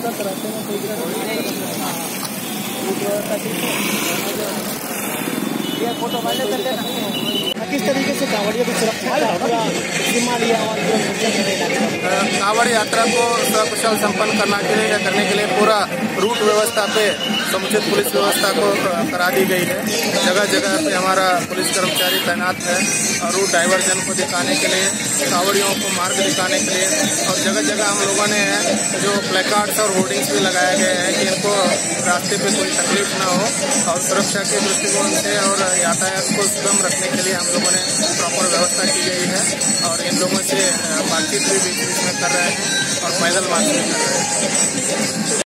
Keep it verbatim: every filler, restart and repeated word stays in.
कराते हैं कोई ये फोटो वायरल कर लेना। किस तरीके से कांवड़ियों की सुरक्षा पूरा जिम्मा लिया और कांवड़ यात्रा को सकुशल संपन्न करना के लिए करने के लिए पूरा रूट व्यवस्था पे समुचित पुलिस व्यवस्था को करा दी गई है। जगह जगह पे हमारा पुलिस कर्मचारी तैनात है और रूट डाइवर्जन को दिखाने के लिए, कांवड़ियों को मार्ग दिखाने के लिए, और जगह जगह हम लोगों ने जो प्लेकार्ड्स और होर्डिंग्स भी लगाए गए हैं कि इनको रास्ते पे कोई तकलीफ ना हो, और सुरक्षा के दृष्टिकोण से और यातायात को सुगम रखने के लिए हम लोगों ने प्रॉपर व्यवस्था की गई है। और इन लोगों से बातचीत भी बीच बीच में कर रहे हैं और पैदल मार्च भी कर रहे हैं।